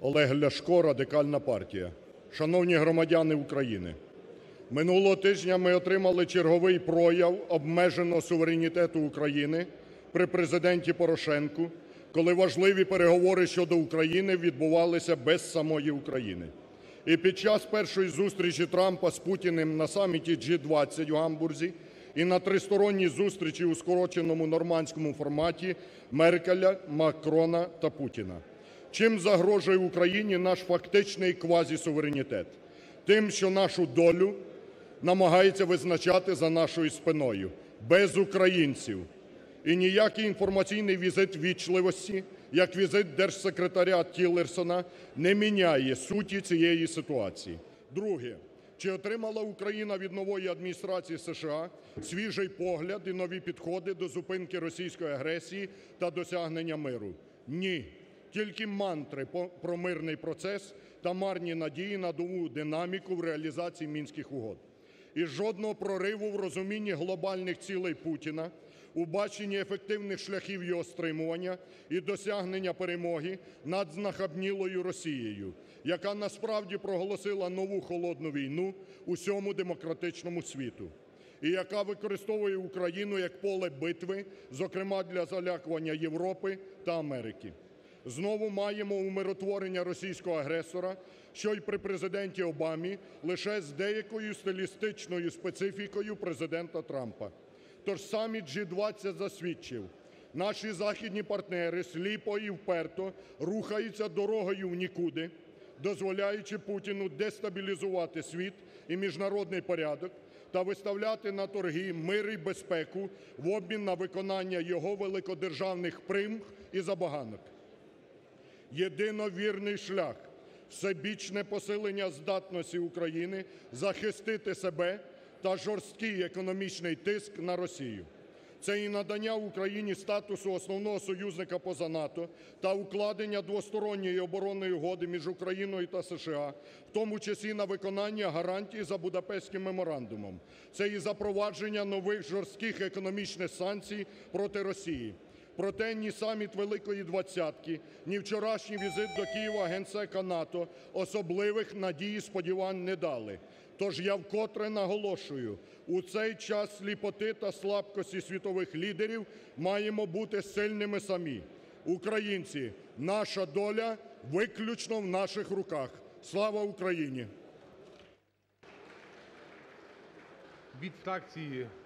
Олег Ляшко, Радикальна партія. Шановні громадяни України, минулого тижня ми отримали черговий прояв обмеженого суверенітету України при Президенті Порошенку, коли важливі переговори щодо України відбувалися без самої України. І під час першої зустрічі Трампа з Путіним на саміті G20 у Гамбурзі і на тристоронній зустрічі у скороченому нормандському форматі Меркеля, Макрона та Путіна. Чим загрожує Україні наш фактичний квазісуверенітет? Тим, що нашу долю намагається визначати за нашою спиною, без українців. І ніякий інформаційний візит ввічливості, як візит держсекретаря Тіллерсона, не міняє суті цієї ситуації. Друге. Чи отримала Україна від нової адміністрації США свіжий погляд і нові підходи до зупинки російської агресії та досягнення миру? Ні. Тільки мантри про мирний процес та марні надії на нову динаміку в реалізації Мінських угод. І жодного прориву в розумінні глобальних цілей Путіна, у баченні ефективних шляхів його стримування і досягнення перемоги над знахабнілою Росією, яка насправді проголосила нову холодну війну усьому демократичному світу і яка використовує Україну як поле битви, зокрема для залякування Європи та Америки. Знову маємо умиротворення російського агресора, що й при президенті Обамі, лише з деякою стилістичною специфікою президента Трампа. Тож саміт G20 засвідчив, наші західні партнери сліпо і вперто рухаються дорогою в нікуди, дозволяючи Путіну дестабілізувати світ і міжнародний порядок та виставляти на торги мир і безпеку в обмін на виконання його великодержавних примх і забаганок. Єдино вірний шлях – всебічне посилення здатності України захистити себе та жорсткий економічний тиск на Росію. Це і надання Україні статусу основного союзника поза НАТО та укладення двосторонньої оборонної угоди між Україною та США, в тому числі на виконання гарантій за Будапештським меморандумом. Це і запровадження нових жорстких економічних санкцій проти Росії. Проте ні саміт Великої Двадцятки, ні вчорашній візит до Києва Генсека НАТО особливих надій і сподівань не дали. Тож я вкотре наголошую, у цей час сліпоти та слабкості світових лідерів маємо бути сильними самі. Українці, наша доля виключно в наших руках. Слава Україні! Від фракції